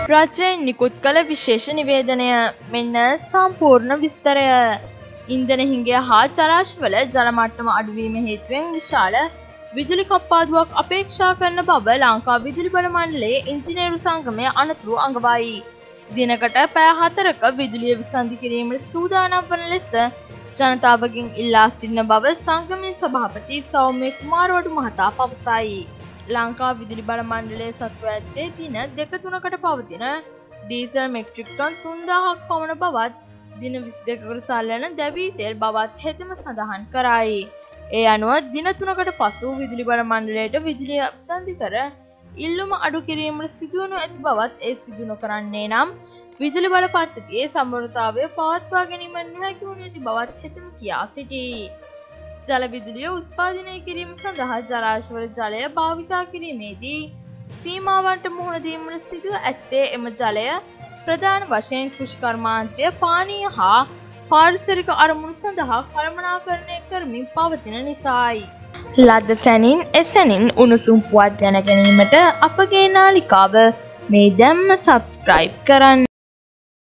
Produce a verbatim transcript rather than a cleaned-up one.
රජයෙන් නිකුත් කළ විශේෂ නිවේදනය මෙන්න සම්පූර්ණ විස්තරය. ඉන්ධන හිඟය හා ජලාශවල ජල මට්ටම අඩුවීම හේතුවෙන් විශාල විදුලි කප්පාදුවක් අපේක්ෂා කරන බව ලංකා විදුලි බල මණ්ඩලයේ ඉංජිනේරු සංගමය අනතුරු අඟවයි. දිනකට පැය හතරක විදුලිය විසන්ධි කිරීමට සූදානම් වන ලෙස ජනතාවගෙන් ඉල්ලා සිටින බව සංගමයේ සභාපති සෞම්‍ය කුමාරවඩු මහතා පවසයි. ලංකා විදුලි බල මණ්ඩලයේ සතුව ඇත්තේ දින දෙක තුනකට පවතින ඩීසල් මෙට්‍රික් ටන් තුන්දාහක් පමණ බවත් දින විසි දෙකකට සල්ලන දැවී තෙල් බවත් හෙතෙම සඳහන් කරයි. ඒ අනුව දින තුනකට පසු විදුලි බල මණ්ඩලයට විදුලිය විසන්ධි කර ඉල්ලුම අඩු කිරීමට සිදුවනු ඇති බවත් ඒ සිදු නොකරන්නේ නම් විදුලි බල පද්ධතියේ සමෘද්ධතාවය පවත්වා ගැනීමට නොහැකි වනු ඇති බවත් හෙතෙම කියා සිටී. ජල විදුලිය උත්පාදනය කිරීම සඳහා ජලාශවල ජලය භාවිතා කිරීමේදී සීමාවන්ට මුහුණ දීමට සිදුව ඇත්තේ එම ජලය ප්‍රධාන වශයෙන් කෘෂිකර්මාන්තය පානීය හා පාරිසරික අරමුණු සඳහා කළමනාකරණය කරමින් පවතින නිසායි. ලද සැනින් එසැනින් උණුසුම් පුවත් දැන ගැනීමට අපගේ නාලිකාව මේ දැම්ම සබ්ස්ක්‍රයිබ් කරන්න.